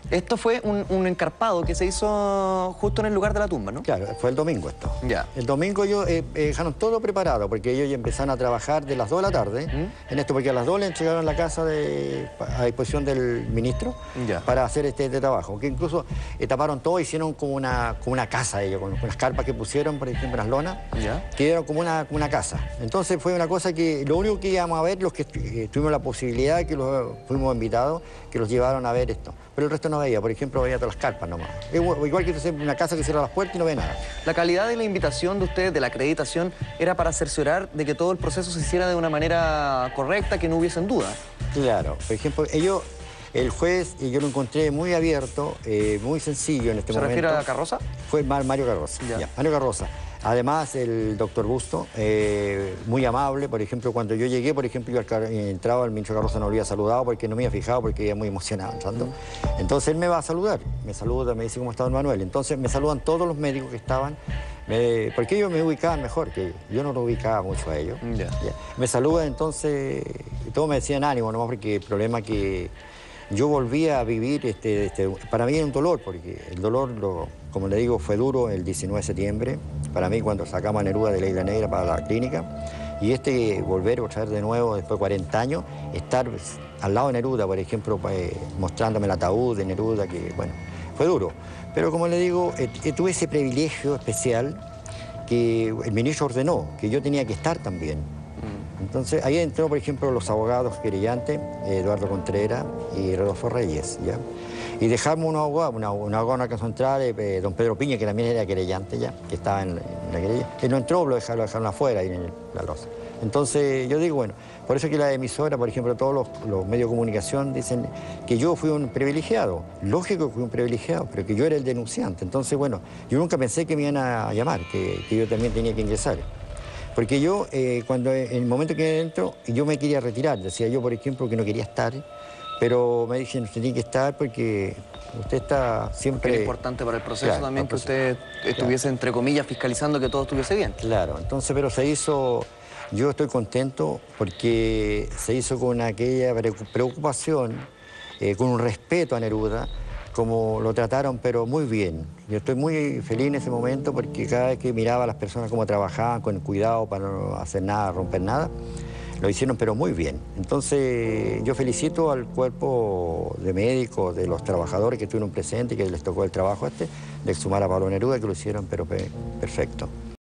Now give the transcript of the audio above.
Esto fue un encarpado que se hizo justo en el lugar de la tumba, ¿no? Claro, fue el domingo esto. Ya. El domingo ellos dejaron todo preparado, porque ellos ya empezaron a trabajar de las 2 de la tarde en esto, porque a las 2 le entregaron la casa a disposición del ministro para hacer este trabajo. Que incluso taparon todo, hicieron como una casa ellos, con las carpas que pusieron, por ejemplo, las lonas, que era como una casa. Entonces fue una cosa que lo único que íbamos a ver, los que tuvimos la posibilidad, que los fuimos invitados, que los llevaron a ver esto. Pero el resto no veía, por ejemplo, veía todas las carpas nomás. Igual que una casa que cierra las puertas y no ve nada. La calidad de la invitación de ustedes, de la acreditación, era para cerciorar de que todo el proceso se hiciera de una manera correcta, que no hubiesen dudas. Claro, por ejemplo, el juez, yo lo encontré muy abierto, muy sencillo en este momento. ¿Se refiere a Carroza? Fue Mario Carroza, Mario Carroza. Además, el doctor Busto, muy amable. Por ejemplo, cuando yo llegué, por ejemplo, yo entraba, el ministro Carroza no lo había saludado porque no me había fijado, porque iba muy emocionado entrando. Entonces él me va a saludar, me saluda, me dice cómo está don Manuel. Entonces me saludan todos los médicos que estaban, porque ellos me ubicaban mejor que yo no lo ubicaba mucho a ellos. Me saludan, entonces, y todos me decían ánimo, nomás porque el problema que yo volví a vivir, para mí era un dolor, porque el dolor, como le digo, fue duro el 19 de septiembre, para mí cuando sacamos a Neruda de la Isla Negra para la clínica, y volver otra vez de nuevo, después de 40 años, estar al lado de Neruda, por ejemplo, mostrándome el ataúd de Neruda, que bueno, fue duro. Pero como le digo, tuve ese privilegio especial que el ministro ordenó, que yo tenía que estar también. Entonces, ahí entró, por ejemplo, los abogados querellantes, Eduardo Contreras y Rodolfo Reyes, ¿ya? Y dejamos un abogado no alcanzó a entrar, don Pedro Piña, que también era querellante ya, que estaba en la querella. Él no entró, lo dejaron afuera, ahí en la loza. Entonces, yo digo, bueno, por eso que la emisora, por ejemplo, todos los medios de comunicación dicen que yo fui un privilegiado. Lógico que fui un privilegiado, pero que yo era el denunciante. Entonces, bueno, yo nunca pensé que me iban a llamar, que yo también tenía que ingresar. Porque yo, en el momento que entro, yo me quería retirar. Decía yo, por ejemplo, que no quería estar, pero me dijeron, usted tiene que estar porque usted está siempre... Era importante para el proceso también que usted estuviese, entre comillas, fiscalizando que todo estuviese bien. Claro, entonces, pero se hizo... Yo estoy contento porque se hizo con aquella preocupación, con un respeto a Neruda, como lo trataron, pero muy bien. Yo estoy muy feliz en ese momento porque cada vez que miraba a las personas cómo trabajaban, con cuidado para no hacer nada, romper nada, lo hicieron, pero muy bien. Entonces, yo felicito al cuerpo de médicos, de los trabajadores que estuvieron presentes, que les tocó el trabajo de exhumar a Pablo Neruda, que lo hicieron, pero perfecto.